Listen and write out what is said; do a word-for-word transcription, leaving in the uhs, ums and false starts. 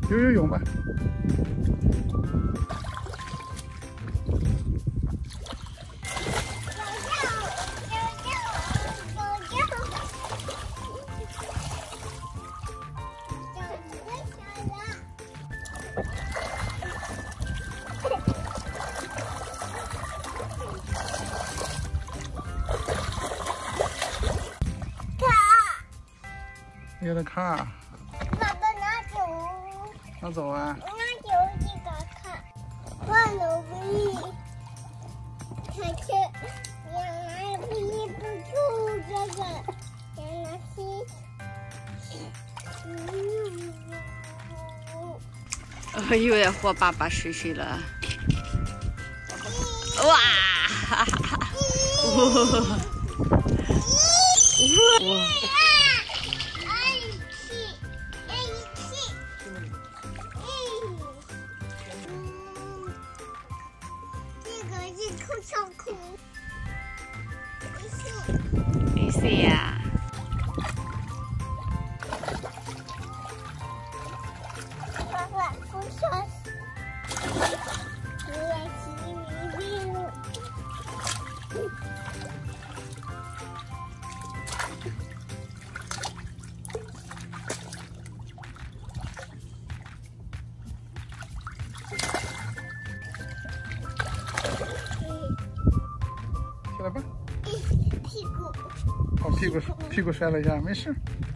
游游泳吧。有点看， 爸爸拿走， 拿走啊！ 拿走这个看，换了不易，可是原来不易不住这个，原来是，嗯， 我以为和爸爸睡睡了，哇！哈哈哈！哇！哇！ 没事呀。 爸爸，不说，你也骑没病了。 起来吧。 屁股。 哦，屁股屁股摔了一下，没事。